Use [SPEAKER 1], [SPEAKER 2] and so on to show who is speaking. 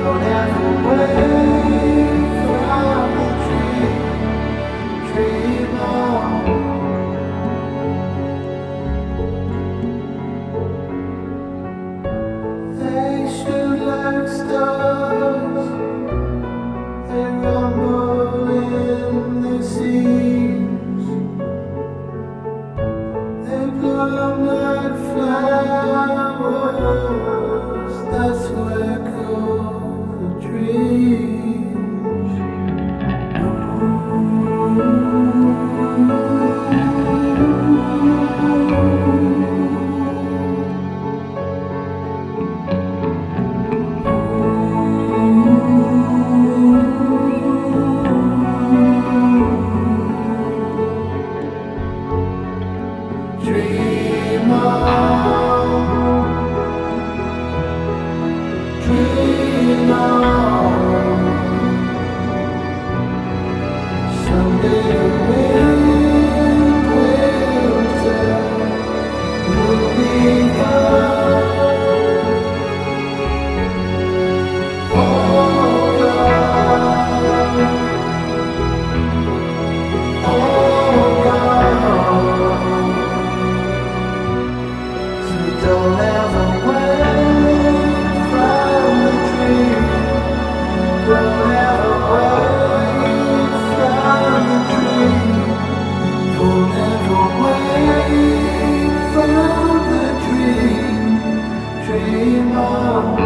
[SPEAKER 1] Don't ever wait from the dream on. They shoot like stars, they rumble in the seas, they bloom like flowers, that's where go the dreams. Dream on, dream on. Someday the wind will turn, we'll be gone. Oh God, oh God. So don't ever wait from the dream. Don't ever wait from the dream. Don't ever wait from the dream. Dream on.